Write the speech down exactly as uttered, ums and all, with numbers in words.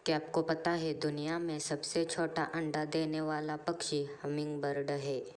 क्या आपको पता है दुनिया में सबसे छोटा अंडा देने वाला पक्षी हमिंगबर्ड है?